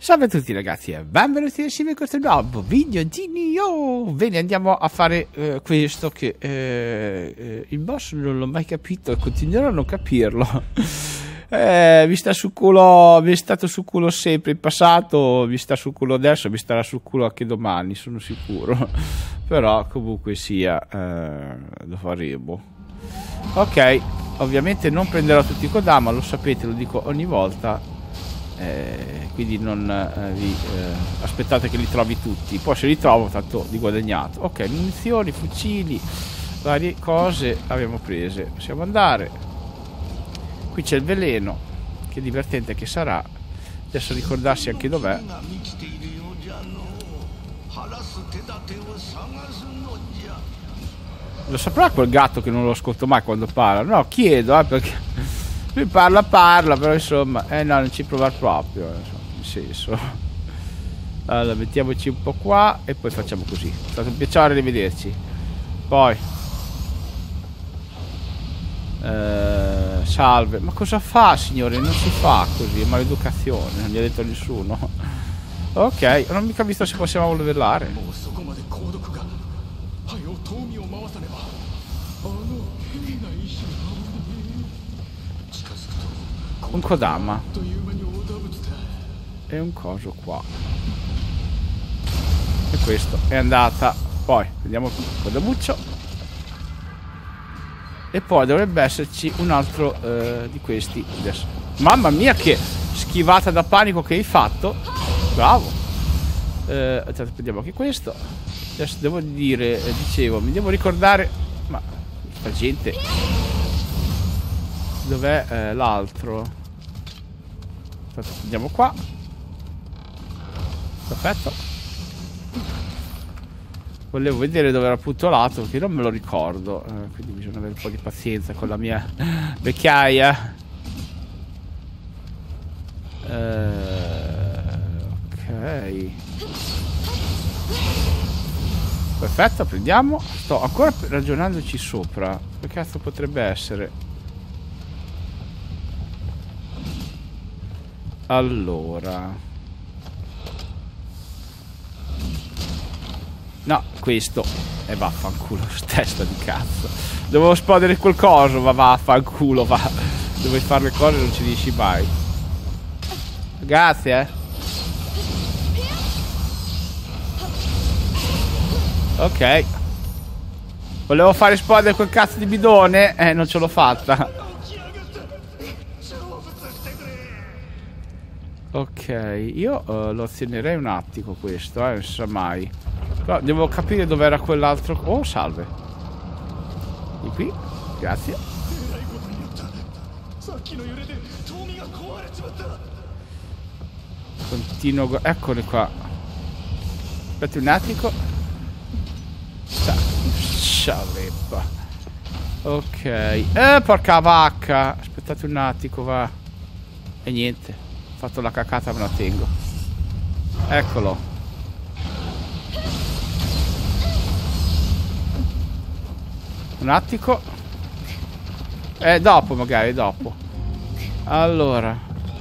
Salve a tutti ragazzi e benvenuti insieme in questo nuovo video di Nioh. Bene, andiamo a fare questo che il boss non l'ho mai capito e continuerò a non capirlo. Mi sta sul culo, mi è stato sul culo sempre in passato, mi sta sul culo adesso, mi starà sul culo anche domani, sono sicuro. Però comunque sia, lo faremo. Ok, ovviamente non prenderò tutti i Kodama, lo sapete, lo dico ogni volta. Quindi non vi aspettate che li trovi tutti. Poi se li trovo tanto di guadagnato. Ok, munizioni, fucili, varie cose abbiamo prese. Possiamo andare. Qui c'è il veleno, che divertente che sarà. Adesso ricordarsi anche dov'è. Lo saprà quel gatto che non lo ascolto mai quando parla? No, chiedo, perché lui parla, però insomma, no, non ci provare proprio, insomma, nel senso. Allora, mettiamoci un po' qua e poi facciamo così. È stato un piacere rivederci. Poi salve. Ma cosa fa, signore? Non si fa così, è maleducazione, non gli ha detto nessuno. Ok, non ho mica visto se possiamo livellare. Un Kodama e un coso qua, e questo è andata. Poi vediamo il Kodamuccio e poi dovrebbe esserci un altro di questi adesso. Mamma mia, che schivata da panico che hai fatto, bravo. Prendiamo anche questo. Adesso devo dire, dicevo, mi devo ricordare, ma questa gente, dov'è l'altro? Andiamo qua. Perfetto. Volevo vedere dove era puntolato, che non me lo ricordo, quindi bisogna avere un po' di pazienza con la mia vecchiaia. Ok. Perfetto, prendiamo. Sto ancora ragionandoci sopra. Che cazzo potrebbe essere? Allora, no, questo e vaffanculo, testa di cazzo. Devo esplodere qualcosa, ma vaffanculo, va. Devo fare le cose e non ci riesci mai. Grazie, Ok. Volevo fare esplodere quel cazzo di bidone, non ce l'ho fatta. Ok, io lo azionerei un attimo questo, non si sa mai. Però devo capire dove era quell'altro. Oh, salve. Di qui, grazie. Continuo. Eccoli qua. Aspetta un attimo. Scialeppa. Ok. Porca vacca. Aspettate un attimo, va. E niente. Ho fatto la cacata, me la tengo. Eccolo. Un attimo. Dopo magari, dopo. Allora,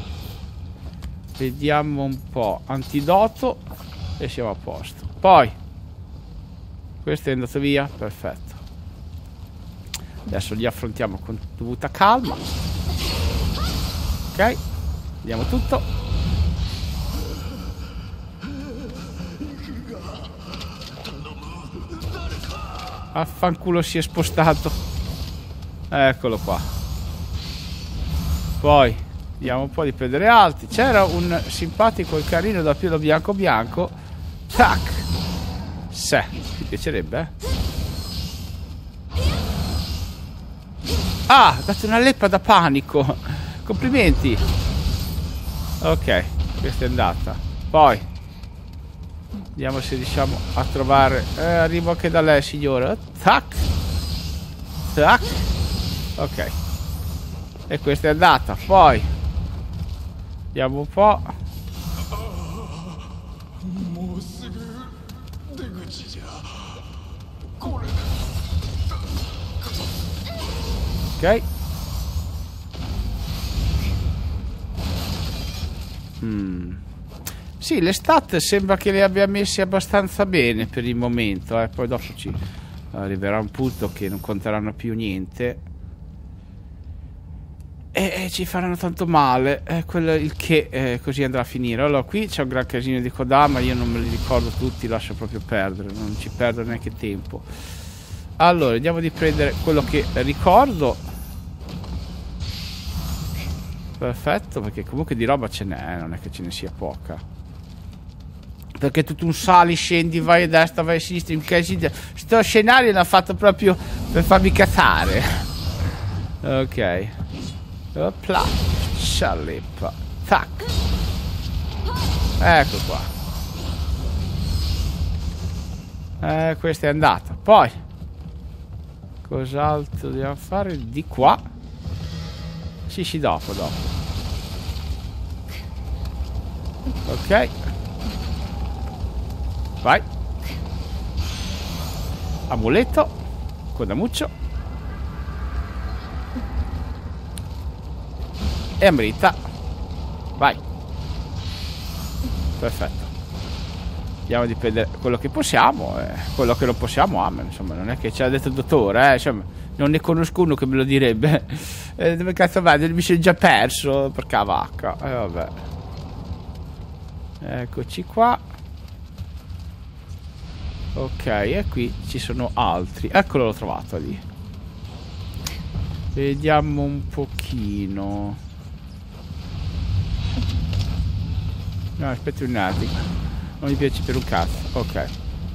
vediamo un po'. Antidoto e siamo a posto. Poi questo è andato via. Perfetto. Adesso li affrontiamo con dovuta calma. Ok, vediamo tutto. Affanculo, si è spostato. Eccolo qua. Poi vediamo un po' di prendere alti. C'era un simpatico e carino da pelo bianco bianco. Tac. Se ti piacerebbe, Ah, date una leppa da panico. Complimenti. Ok, questa è andata. Poi vediamo se riusciamo a trovare. Arrivo anche da lei, signora. Tac. Tac. Ok. E questa è andata. Poi vediamo un po'. Ok. Sì, le stat sembra che le abbia messe abbastanza bene per il momento, poi dopo ci arriverà un punto che non conteranno più niente e ci faranno tanto male, quello il che così andrà a finire. Allora qui c'è un gran casino di Kodama, io non me li ricordo tutti, lascio proprio perdere, non ci perdo neanche tempo. Allora andiamo di prendere quello che ricordo. Perfetto, perché comunque di roba ce n'è, non è che ce ne sia poca. Perché tutto un sali, scendi, vai a destra, vai a sinistra, in casino. Sto scenario l'ha fatto proprio per farmi cazzare. Ok. Opla. Scialleppa. Tac. Ecco qua. Questa è andata. Poi cos'altro dobbiamo fare? Di qua. Sì, dopo. Ok. Vai. Amuleto. Kodamuccio. E Amrita. Vai. Perfetto. Andiamo a prendere quello che possiamo. Quello che non possiamo, amen. Insomma, non è che ce l'ha detto il dottore, insomma, non ne conosco uno che me lo direbbe. Dove cazzo vai? Mi sono già perso. Porca vacca. Vabbè. Eccoci qua. Ok, e qui ci sono altri. Eccolo, l'ho trovato lì. Vediamo un pochino. No, aspetta un attimo. Non mi piace per un cazzo. Ok.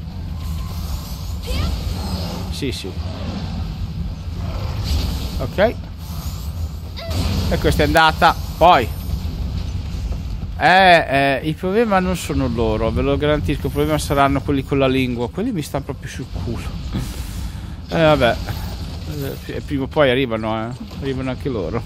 Sì. Ok. E questa è andata. Poi il problema non sono loro, ve lo garantisco. Il problema saranno quelli con la lingua. Quelli mi stanno proprio sul culo. Vabbè. Prima o poi arrivano, arrivano anche loro.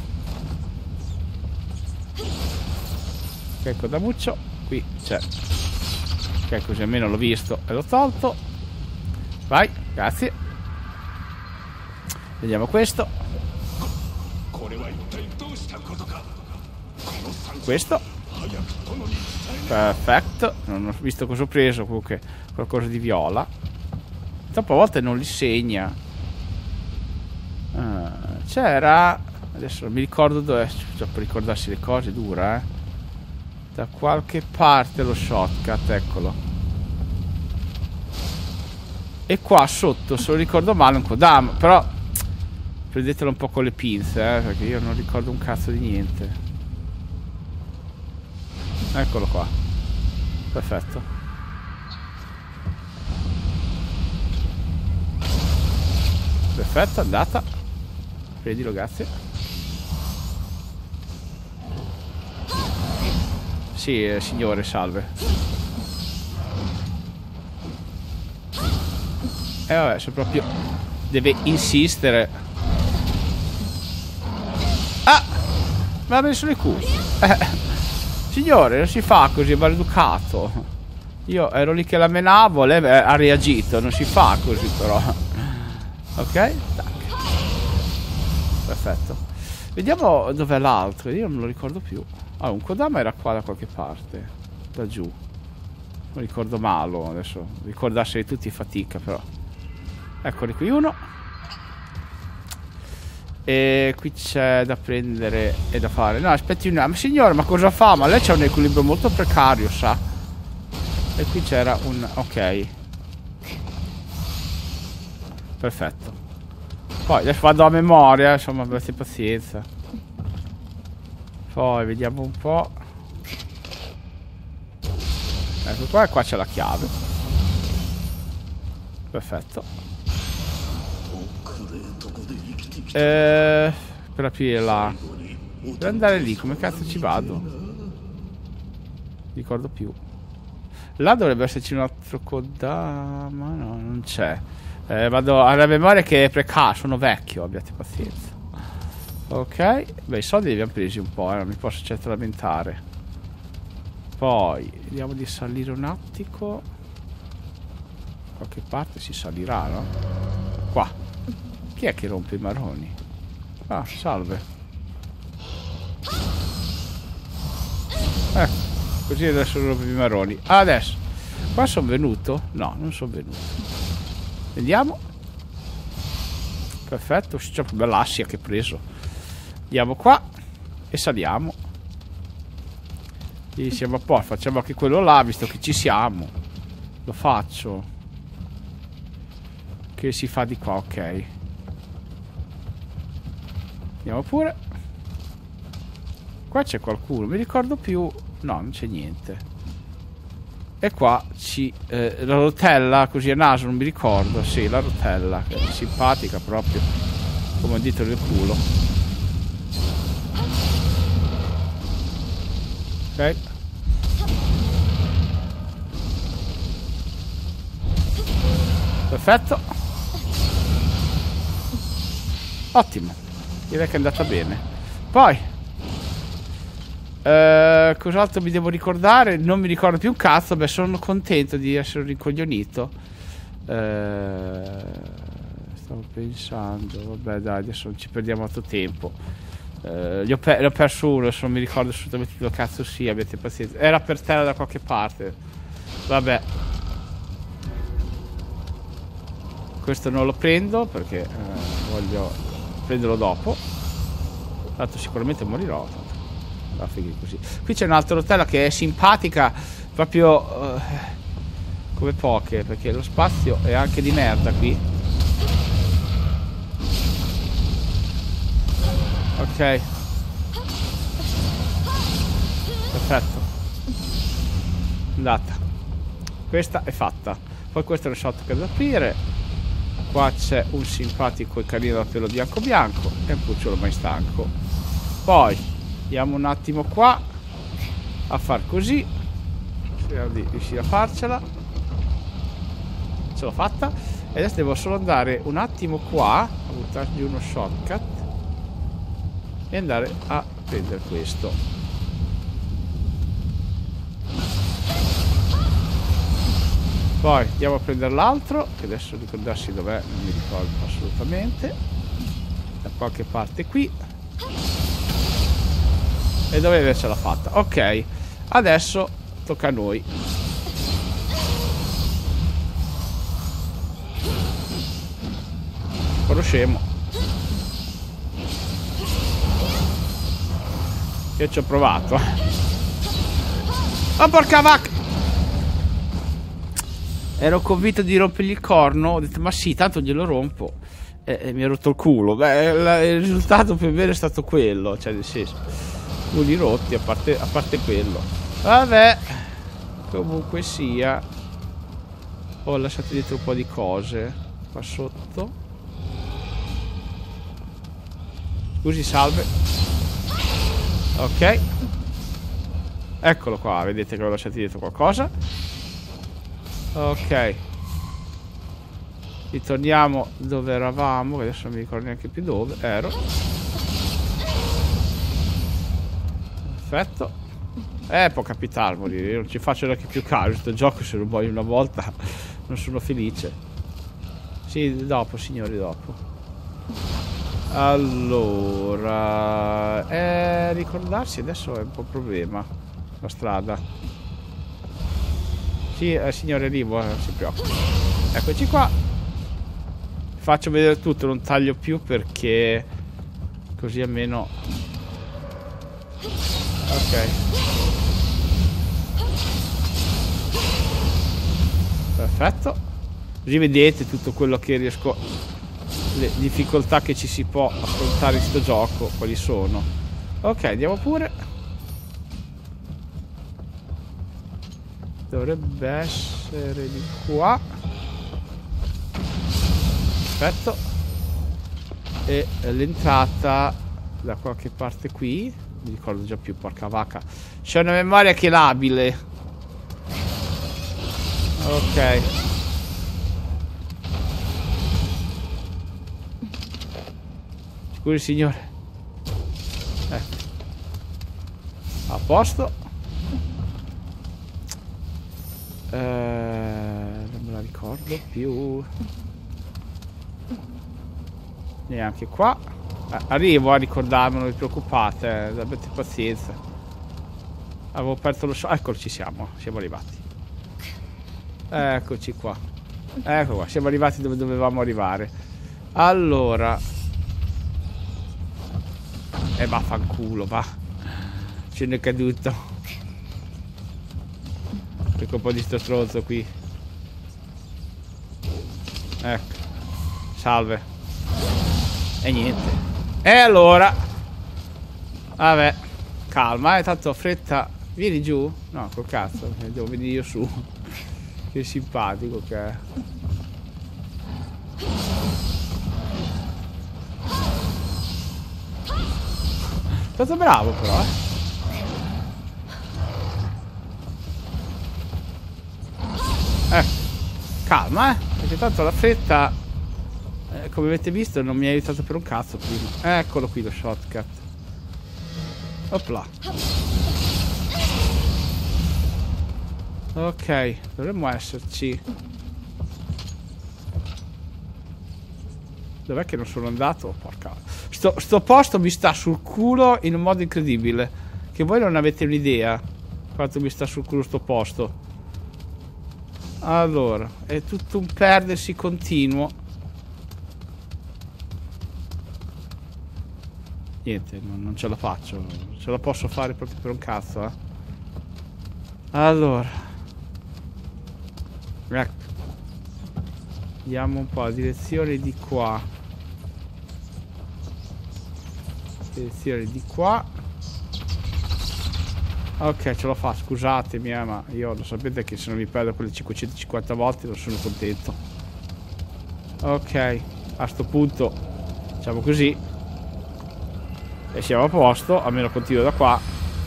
Ok, Kodamuccio. Qui c'è. Ok, così almeno l'ho visto e l'ho tolto. Vai, grazie. Vediamo questo. Questo. Perfetto. Non ho visto cosa ho preso. Comunque qualcosa di viola. Dopo a volte non li segna. C'era. Adesso non mi ricordo dove. Cioè, per ricordarsi le cose dura, Da qualche parte lo shortcut, eccolo. E qua sotto, se lo ricordo male, un Kodama. Però prendetelo un po' con le pinze, perché io non ricordo un cazzo di niente. Eccolo qua. Perfetto. Perfetto, andata. Prendilo, grazie. Sì, signore, salve. Vabbè, se proprio deve insistere. Ah! Me l'ha messo nel culo. Signore, non si fa così, è maleducato. Io ero lì che la menavo, lei ha reagito, non si fa così però. Ok? Tac. Perfetto. Vediamo dov'è l'altro, io non me lo ricordo più. Allora, un Kodama era qua da qualche parte. Da giù. Non ricordo male, adesso ricordarseli tutti fatica però. Eccoli qui uno. E qui c'è da prendere e da fare. No, aspetti un attimo. Signore, ma cosa fa? Ma lei c'ha un equilibrio molto precario, sa? E qui c'era un... ok. Perfetto. Poi adesso vado a memoria, insomma, avete pazienza. Poi vediamo un po'. Ecco qua, e qua c'è la chiave. Perfetto. Per aprire là. Per andare lì, come cazzo ci vado? Ricordo più. Là dovrebbe esserci un altro Kodama. No, non c'è. Vado alla memoria che è precario, sono vecchio, abbiate pazienza. Ok. Beh, i soldi li abbiamo presi un po', non mi posso certo lamentare. Poi vediamo di salire un attico. Da qualche parte si salirà, no? Qua. Chi è che rompe i marroni? Ah, salve. Così adesso rompo i marroni. Adesso. Qua sono venuto? No, non sono venuto. Vediamo. Perfetto. C'è una bella assia che ho preso. Andiamo qua. E saliamo. E siamo a posto. Facciamo anche quello là, visto che ci siamo. Lo faccio. Che si fa di qua, ok. Andiamo pure. Qua c'è qualcuno. Mi ricordo più. No, non c'è niente. E qua ci la rotella, così a naso, non mi ricordo. Sì, la rotella, che è simpatica proprio, come un dito nel culo. Ok. Perfetto. Ottimo. Direi che è andata bene. Poi cos'altro mi devo ricordare? Non mi ricordo più un cazzo. Beh, sono contento di essere rincoglionito. Stavo pensando. Vabbè, dai, adesso non ci perdiamo altro tempo. Li ho perso uno. Adesso non mi ricordo assolutamente dove cazzo sia. Abbiate pazienza. Era per terra da qualche parte. Vabbè. Questo non lo prendo perché voglio prenderlo dopo. Tanto sicuramente morirò. Così. Qui c'è un'altra rotella che è simpatica proprio come poche, perché lo spazio è anche di merda qui. Ok, perfetto, andata. Questa è fatta. Poi questo è lo shotgun da aprire. Qua c'è un simpatico e carino da pelo bianco bianco e un cucciolo mai stanco. Poi andiamo un attimo qua a far così. Speriamo di riuscire a farcela. Ce l'ho fatta. E adesso devo solo andare un attimo qua a buttargli uno shortcut e andare a prendere questo. Poi andiamo a prendere l'altro, che adesso ricordarsi dov'è non mi ricordo assolutamente. Da qualche parte qui. E dove invece l'ha fatta. Ok, adesso tocca a noi. Conosciamo. Io ci ho provato. Oh porca vacca! Ero convinto di rompergli il corno. Ho detto ma sì, tanto glielo rompo. E mi ha rotto il culo. Beh, il risultato più o meno è stato quello. Cioè nel senso, culi rotti, a parte quello. Vabbè, comunque sia, ho lasciato dietro un po' di cose qua sotto. Scusi, salve. Ok, eccolo qua, vedete che ho lasciato dietro qualcosa. Ok, ritorniamo dove eravamo, che adesso non mi ricordo neanche più dove ero. Perfetto. Può capitare morire. Io non ci faccio neanche più caso. Questo gioco, se lo muoio una volta non sono felice. Sì, dopo signori, dopo. Allora ricordarsi adesso è un po' un problema. La strada. Sì, signore, arrivo, non si preoccupi. Eccoci qua. Faccio vedere tutto, non taglio più perché così almeno. Ok. Perfetto. Così vedete tutto quello che riesco. Le difficoltà che ci si può affrontare in sto gioco. Quali sono. Ok, andiamo pure. Dovrebbe essere di qua. Perfetto. E l'entrata da qualche parte qui. Mi ricordo già più, porca vacca. C'è una memoria che è labile. Ok. Scusi signore. Ecco. A posto. Non me la ricordo più. Neanche qua. Arrivo a ricordarmelo, non vi preoccupate, abbiate pazienza. Avevo aperto lo shop. Eccolo, ci siamo. Siamo arrivati. Eccoci qua. Ecco qua. Siamo arrivati dove dovevamo arrivare. Allora. Vaffanculo, va. Ce n'è caduto. Ecco un po' di sto stronzo qui. Ecco. Salve. E niente. E allora. Vabbè. Calma, tanto ho fretta. Vieni giù? No, col cazzo. Devo venire io su. Che simpatico che è. Stato bravo però, calma, perché tanto la fretta, come avete visto, non mi ha aiutato per un cazzo prima. Eccolo qui lo shortcut. Opla. Ok, dovremmo esserci. Dov'è che non sono andato? Porca. Sto posto mi sta sul culo in un modo incredibile. Che voi non avete un'idea quanto mi sta sul culo sto posto. Allora, è tutto un perdersi continuo. Niente, non ce la faccio. Non ce la posso fare proprio per un cazzo, eh. Allora. Ecco. Andiamo un po' a direzione di qua. Direzione di qua. Ok, ce l'ho fatta, scusatemi, ma io lo sapete che se non mi perdo quelle 550 volte non sono contento. Ok, a sto punto facciamo così e siamo a posto, almeno continuo da qua.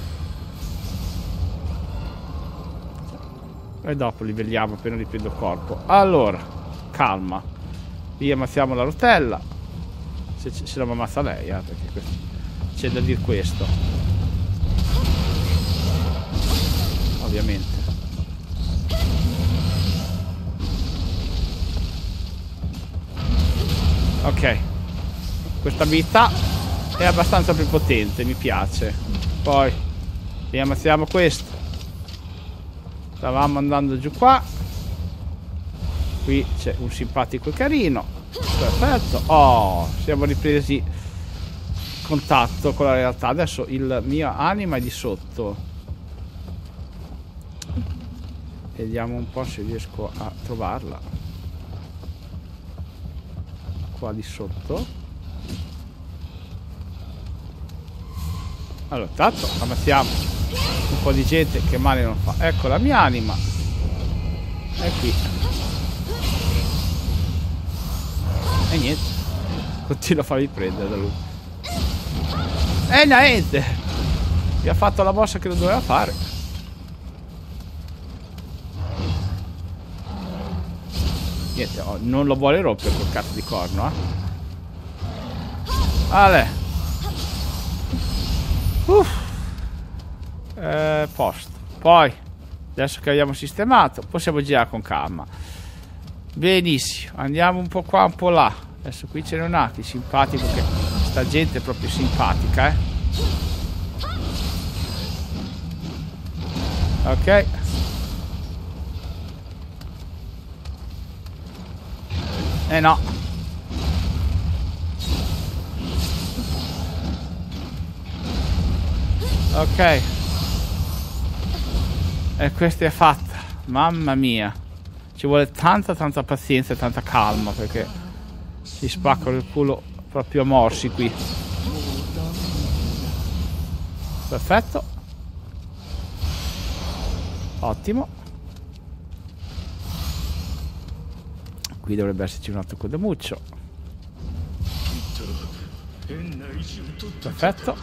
E dopo livelliamo appena riprendo il corpo. Allora, calma. Riammazziamo la rotella. Se la ammazza lei, perché c'è da dire questo. Ovviamente. Ok. Questa abilità è abbastanza più potente, mi piace. Poi riammazziamo questo. Stavamo andando giù qua. Qui c'è un simpatico carino. Perfetto. Oh, siamo ripresi contatto con la realtà. Adesso il mio anima è di sotto. Vediamo un po' se riesco a trovarla. Qua di sotto. Allora, tanto ammazziamo un po' di gente che male non fa. Ecco la mia anima. È qui. E niente. Continuo a farmi prendere da lui. E niente. Mi ha fatto la mossa che lo doveva fare. Niente, oh, non lo vuole rompere col cazzo di corno, Ale. Posto. Poi, adesso che abbiamo sistemato, possiamo girare con calma. Benissimo, andiamo un po' qua, un po' là. Adesso qui ce n'è un altro, simpatico, che sta gente è proprio simpatica, Ok. No. Ok. E questa è fatta. Mamma mia. Ci vuole tanta pazienza e tanta calma, perché si spaccano il culo proprio a morsi qui. Perfetto. Ottimo. Qui dovrebbe esserci un altro codamuccio. Perfetto.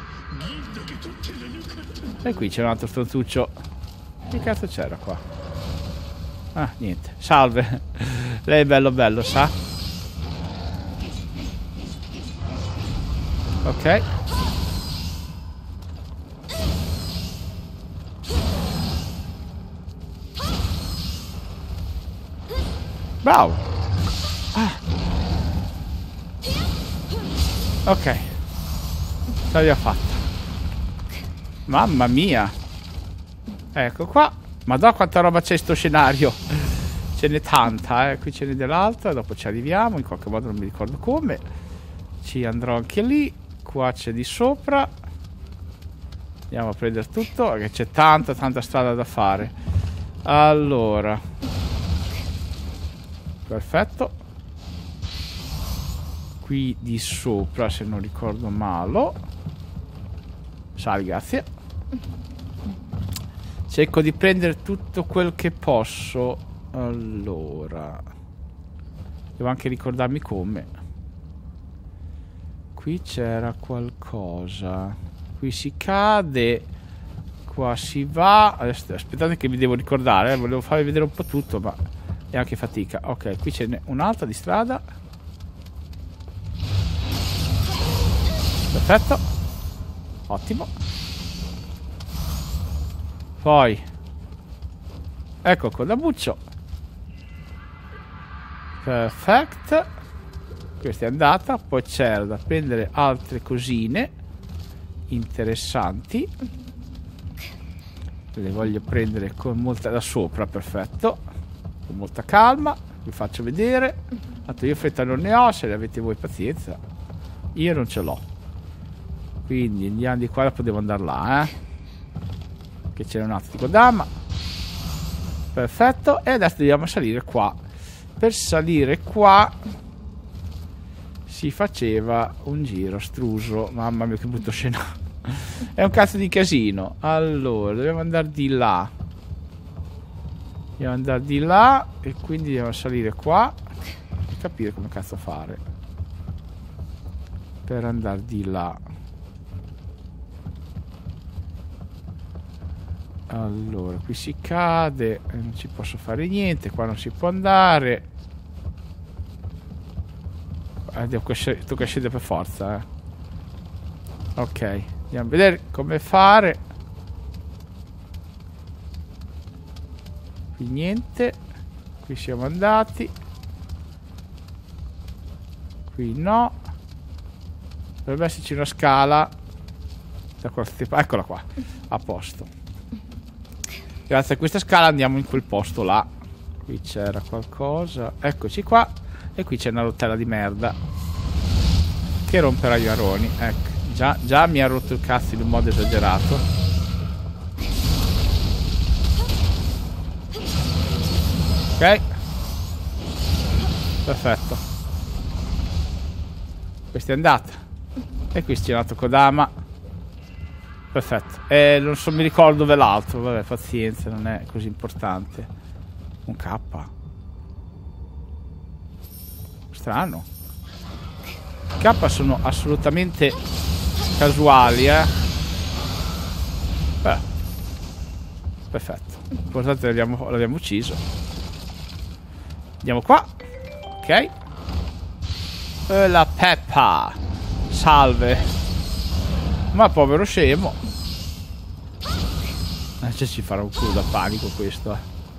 E qui c'è un altro stronzuccio. Che cazzo c'era qua? Ah, niente. Salve. Lei è bello, sa? Ok. Bravo. Ok. L'abbiamo fatta. Mamma mia. Ecco qua. Madonna quanta roba c'è in sto scenario. Ce n'è tanta, qui ce n'è dell'altra. Dopo ci arriviamo, in qualche modo non mi ricordo come. Ci andrò anche lì. Qua c'è di sopra. Andiamo a prendere tutto, perché c'è tanta strada da fare. Allora. Perfetto. Qui di sopra, se non ricordo male. Sali, grazie. Cerco di prendere tutto quel che posso. Allora, devo anche ricordarmi come. Qui c'era qualcosa. Qui si cade. Qua si va. Adesso, aspettate che mi devo ricordare. Volevo farvi vedere un po' tutto, ma è anche fatica. Ok, qui ce n'è un'altra di strada. Perfetto. Ottimo. Poi ecco Codabuccio. Perfetto. Questa è andata. Poi c'era da prendere altre cosine interessanti. Le voglio prendere con molta da sopra. Perfetto. Con molta calma. Vi faccio vedere. Tanto io fretta non ne ho. Se ne avete voi pazienza. Io non ce l'ho. Quindi andiamo di qua. Dopo devo andare là, che c'è un altro di Kodama. Perfetto. E adesso dobbiamo salire qua. Per salire qua si faceva un giro struso. Mamma mia che brutto scenario. È un cazzo di casino. Allora dobbiamo andare di là. Dobbiamo andare di là. E quindi dobbiamo salire qua e capire come cazzo fare per andare di là. Allora, qui si cade, non ci posso fare niente, qua non si può andare. Tocca scendere per forza, Ok, andiamo a vedere come fare. Qui niente. Qui siamo andati. Qui no. Dovrebbe esserci una scala da qualche parte. Eccola qua, a posto. Grazie a questa scala andiamo in quel posto là. Qui c'era qualcosa. Eccoci qua. E qui c'è una rotella di merda che romperà gli aroni. Ecco, già mi ha rotto il cazzo in un modo esagerato. Ok. Perfetto. Questa è andata. E qui c'è nato Kodama. Perfetto. Non so, mi ricordo dove l'altro. Vabbè, pazienza, non è così importante. Un K. Strano. I K sono assolutamente casuali, Beh. Perfetto. L'importante l'abbiamo ucciso. Andiamo qua. Ok. La Peppa. Salve. Ma povero scemo. Ci farà un culo da panico questo,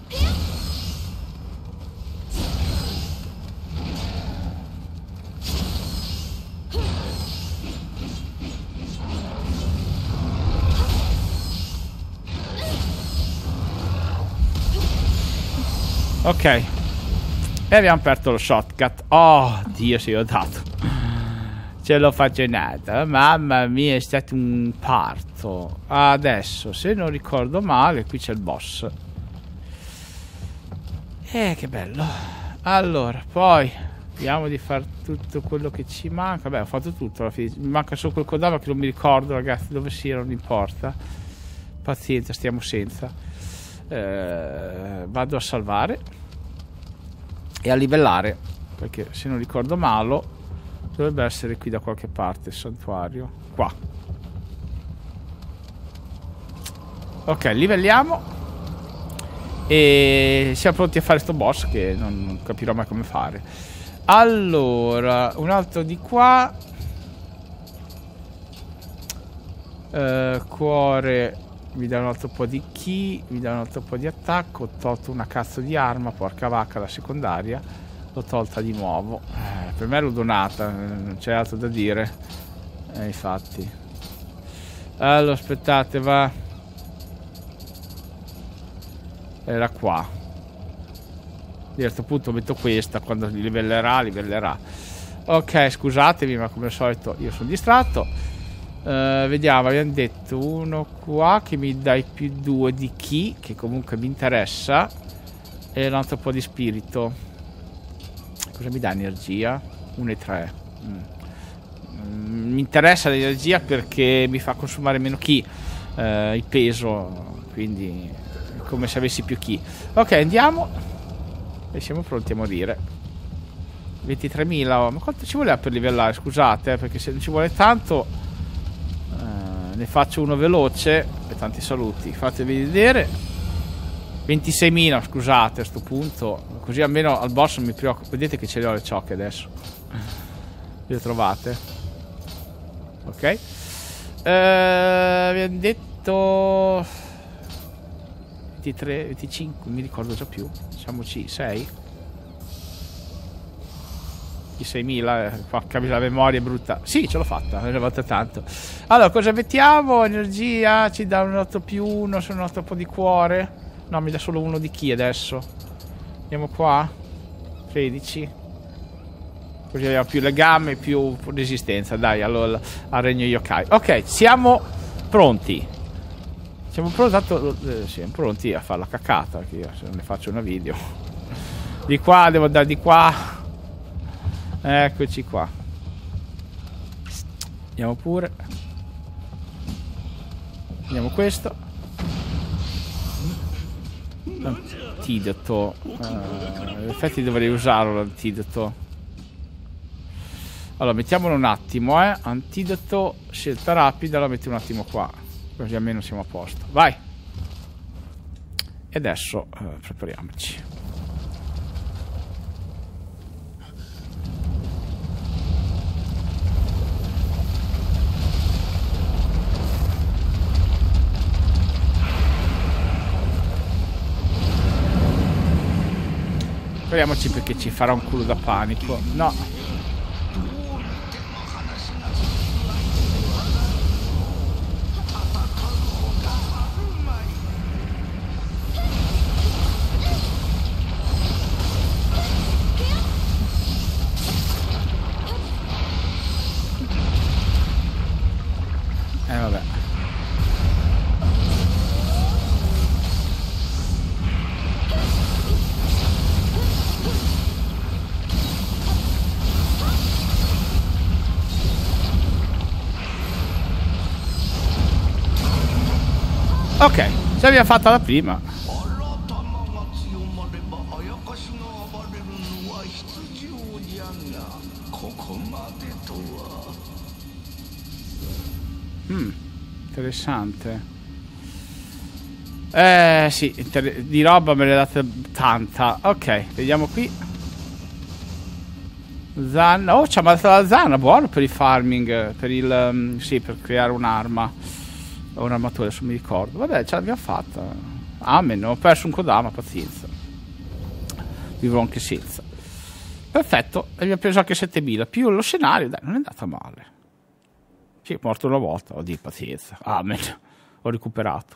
Ok. E abbiamo aperto lo shotgun. Oh Dio, se io ho dato. Ce l'ho faccionata. Mamma mia, è stato un parto. Adesso, se non ricordo male, qui c'è il boss. Che bello. Allora, poi vediamo di fare tutto quello che ci manca. Beh, ho fatto tutto alla fine. Mi manca solo quel Kodama che non mi ricordo, ragazzi, dove sia, non importa. Pazienza, stiamo senza. Vado a salvare e a livellare, perché se non ricordo male dovrebbe essere qui da qualche parte il santuario. Qua. Ok, livelliamo. E siamo pronti a fare sto boss che non capirò mai come fare. Allora, un altro di qua. Cuore. Mi dà un altro po' di ki. Mi dà un altro po' di attacco. Ho tolto una cazzo di arma. Porca vacca, la secondaria l'ho tolta di nuovo. Per me l'ho donata, non c'è altro da dire. Infatti. Allora, aspettate, va. Era qua. A questo punto metto questa, quando livellerà. Ok, scusatemi, ma come al solito io sono distratto. Vediamo, abbiamo detto uno qua che mi dai più 2 di chi, che comunque mi interessa, e un altro po' di spirito. Cosa mi dà energia? 1 e 3. Mi interessa l'energia perché mi fa consumare meno chi, il peso, quindi è come se avessi più chi. Ok, andiamo e siamo pronti a morire. 23.000, ma quanto ci voleva per livellare? Scusate, perché se non ci vuole tanto, ne faccio uno veloce e tanti saluti. Fatevi vedere. 26.000, scusate, a sto punto, così almeno al boss non mi preoccupo. Vedete che ce le ho le ciocche adesso. Le trovate? Ok. Abbiamo detto 23, 25, non mi ricordo già più. Facciamoci 6. I 6.000, porca la memoria è brutta. Sì, ce l'ho fatta, ne ho fatta tanto. Allora, cosa mettiamo? Energia, ci dà un 8 più 1, sono un altro po' di cuore. No, mi dà solo uno di chi adesso. Andiamo qua. 13. Così abbiamo più legame, più resistenza. Dai, allora al regno yokai. Ok, siamo pronti. Siamo pronti, tanto, siamo pronti a fare la cacata. Che io se non ne faccio una video. Di qua, devo andare di qua. Eccoci qua. Andiamo pure. Andiamo questo. Antidoto. In effetti dovrei usarlo l'antidoto. Allora mettiamolo un attimo, antidoto, scelta rapida, la metti un attimo qua, così almeno siamo a posto. Vai. E adesso prepariamoci. Speriamoci, perché ci farà un culo da panico. No. Vabbè. Ok, ce l'abbiamo fatta la prima. Interessante. Sì, di roba me ne date tanta. Ok, vediamo qui. Zanna. Oh, ci ha mandato la zanna, buono per il farming. Per il sì, per creare un'arma. Un'armatura, adesso mi ricordo. Vabbè, ce l'abbiamo fatta. Amen, ho perso un Kodama, pazienza. Vivrò anche senza. Perfetto, e abbiamo preso anche 7.000. Più lo scenario, dai, non è andata male. Sì, è morto una volta, oddio, pazienza. Amen. Ho recuperato.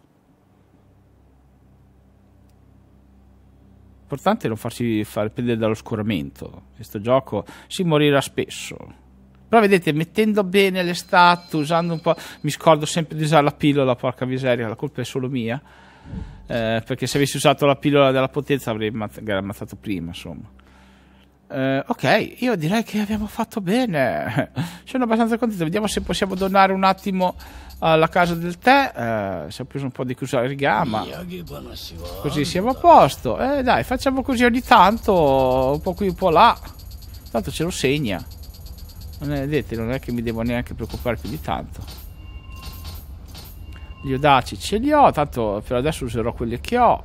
L'importante è non farsi fare prendere dallo scoramento. Questo gioco si morirà spesso. Però vedete, mettendo bene le stat, usando un po'... Mi scordo sempre di usare la pillola, porca miseria, la colpa è solo mia. Perché se avessi usato la pillola della potenza avrei ammazzato prima, insomma. Ok, io direi che abbiamo fatto bene. Sono abbastanza contento. Vediamo se possiamo donare un attimo alla casa del tè. Si è preso un po' di kusarigama. Così siamo a posto. Dai, facciamo così ogni tanto, un po' qui, un po' là. Tanto ce lo segna. Vedete, non è che mi devo neanche preoccupare più di tanto. Gli audaci ce li ho, tanto per adesso userò quelli che ho.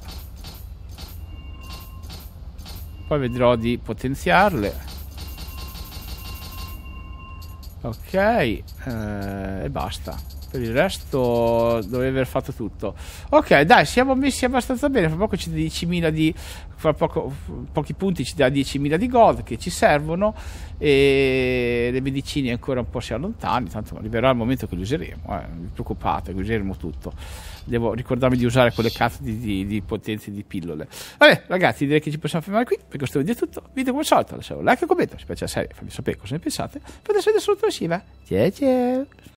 Poi vedrò di potenziarle. Ok, e basta. Per il resto dovevi aver fatto tutto. Ok, dai, siamo messi abbastanza bene. Fra poco ci dà 10.000 di. Fra pochi punti ci dà 10.000 di gold che ci servono. E le medicine ancora un po' si allontani. Tanto arriverà il momento che li useremo. Non vi preoccupate, che useremo tutto. Devo ricordarmi di usare quelle cazzo di potenze di pillole. Vabbè, ragazzi, direi che ci possiamo fermare qui. Per questo video è tutto. Video come al solito. Lasciate un like e un commento. Se vi piace la serie, fammi sapere cosa ne pensate. Potete essere solo prossima. Ciao ciao.